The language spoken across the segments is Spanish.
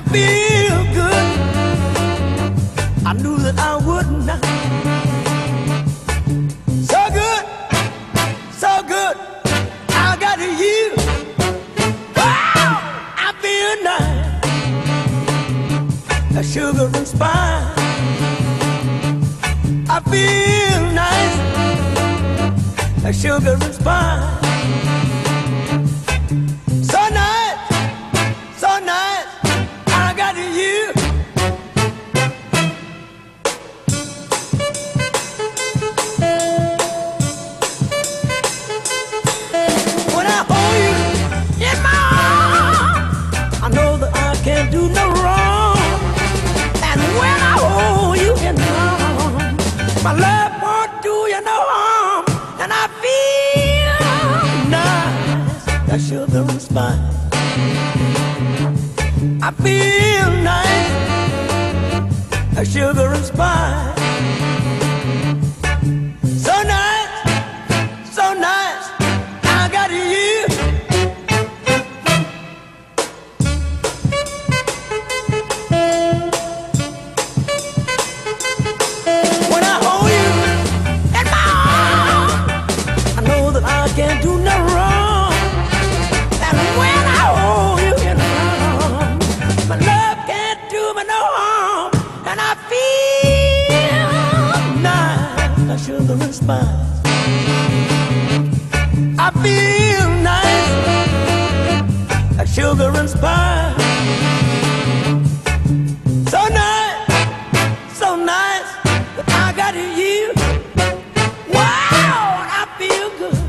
feel good. I knew that I would not. So good, so good. I got you. Wow, I feel nice. A sugar and spice. I feel nice. A sugar and spice. So nice, so nice. I got you. When I hold you in my arms, I know that I can't do no wrong. And when I hold you in my arms, my love won't do you no harm. And I feel nice, that sugar and spice. I feel nice, that sugar and spice. So nice, so nice. I got you. When I hold you in my arms, I know that I can't do no wrong. And when I hold you in my arms, my love can't do me no harm. And I feel nice, like sugar and spice. I feel nice, like sugar and spice. So nice, so nice, that I got you. Wow, I feel good.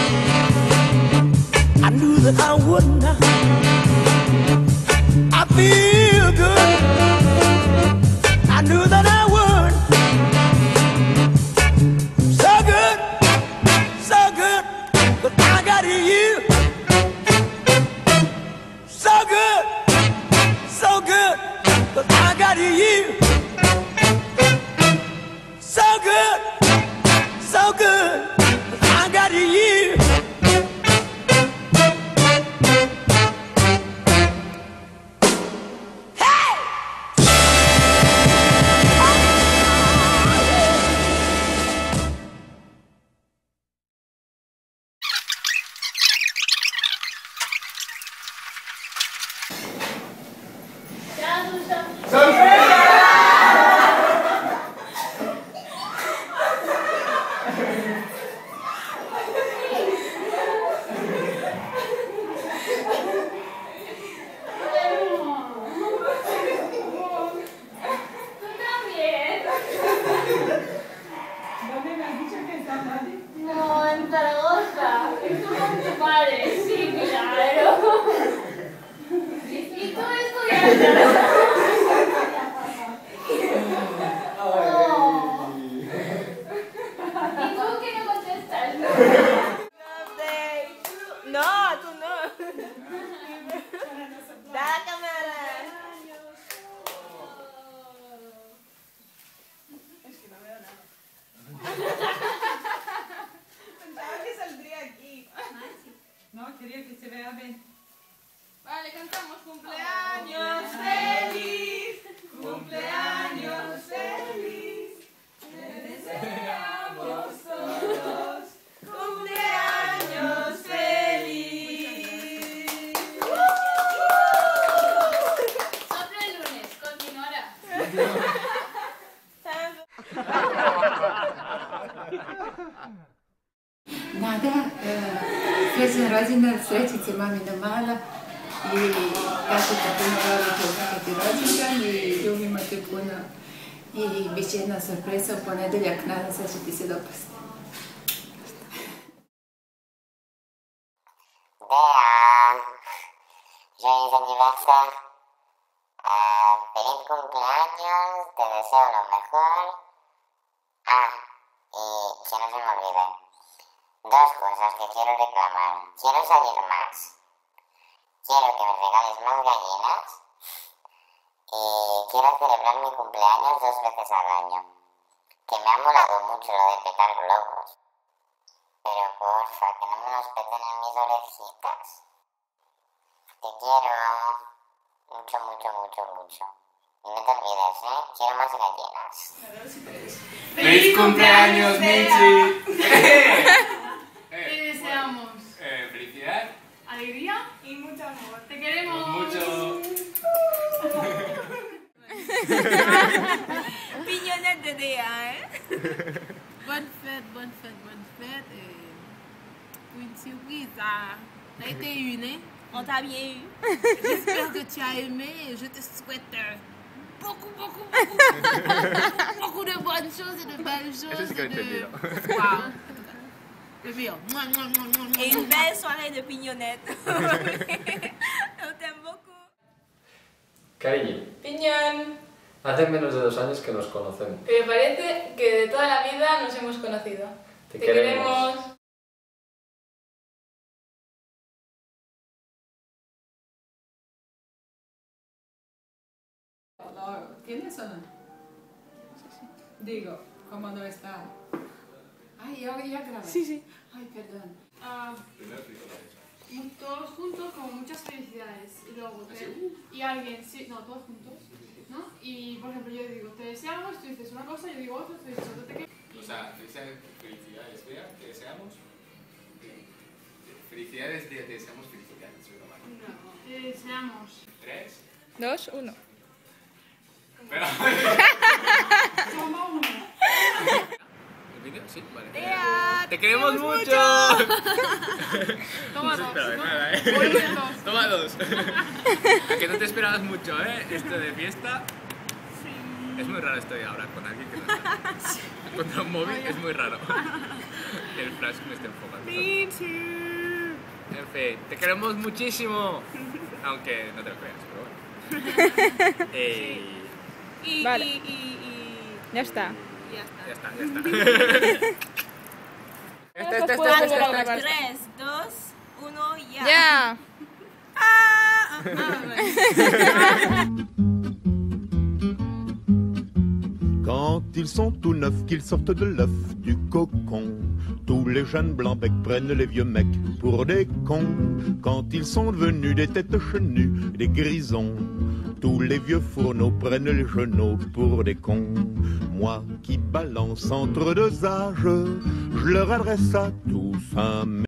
I knew that I would not. I feel good. I knew that I would. So good, so good, but I got you. So good, so good, but I got you. So good, so good, but I got you. No, en Zaragoza. Estuvo con tu padre. Sí, claro. ¿Y tú estudiaste? Oh. ¿Y tú qué no contestas? No, tú no. Da la cámara. Es que no veo nada. Pensaba que saldría aquí. No, quería que se vea bien. Vale, cantamos Cumpleaños feliz, cumpleaños feliz, te deseamos todos, cumpleaños feliz. Otro el lunes, continuará. Nada, srećan rođendan, srećice mamina mala i tako te puno volite kad ti rođendan i ljubimo te puno i bit će jedna sorpresa u ponedeljak, nadam se da će ti se dopasti. Bea, feliz aniversario. Feliz cumpleaños, te deseo lo mejor. Ah, y que no se me olvide. Dos cosas que quiero reclamar. Quiero salir más. Quiero que me regales más gallinas. Y quiero celebrar mi cumpleaños 2 veces al año. Que me ha molado mucho lo de petar globos. Pero porfa, que no me los peten en mis orejitas. Te quiero. Mucho, mucho, mucho, mucho. Y no te olvides, ¿eh? Quiero más gallinas. ¡Feliz cumpleaños, Michi! Te deseamos Felicidad. alegría y mucho amor. Te queremos Mucho. Pignonnette de DA, hein? Bonne fête, bonne fête, bonne fête. Pour une surprise, ça a été une, hein? On t'a bien eu. J'espère que tu as aimé et je te souhaite beaucoup, beaucoup, beaucoup, beaucoup de bonnes choses et de belles choses. Waouh! Le meilleur. Et une belle soirée de pignonnette. On t'aime beaucoup. Cariño, Piñón. hace menos de 2 años que nos conocemos. Me parece que de toda la vida nos hemos conocido. Te queremos. ¿Tienes o no? Digo, ¿cómo no está? Ay, ya grabé. Sí. Ay, perdón. Todos juntos, como muchas felicidades. Y luego, y alguien, sí, no, todos juntos, ¿no? Y por ejemplo, yo digo, te deseamos, tú dices una cosa, yo digo otra, tú dices otra, O sea, felicidades, vea, te deseamos. Felicidades, te deseamos felicidades, ¿verdad? No, te deseamos. 3, 2, 1. Pero... Toma uno. ¿El vídeo? Sí, vale. Dea, ¡Te queremos mucho! Toma dos. Espera, ¿no? nada, Voy de dos. Toma 2. A que no te esperabas mucho, ¿eh? Esto de fiesta. Sí. Es muy raro esto de ahora con alguien que no está. Contra un móvil es muy raro. El flash me está enfocando. Me too. En fin, te queremos muchísimo. Aunque no te lo creas, pero bueno. Vale. Ya está. Ya está, ya está. Este. 3, 2, 1, ya. Ya. Quand ils sont tout neufs, qu'ils sortent de l'œuf du cocon, tous les jeunes blancs-becs prennent les vieux mecs pour des cons. Quand ils sont devenus des têtes chenues, des grisons, tous les vieux fourneaux prennent les genoux pour des cons. Moi qui balance entre 2 âges, je leur adresse à tous un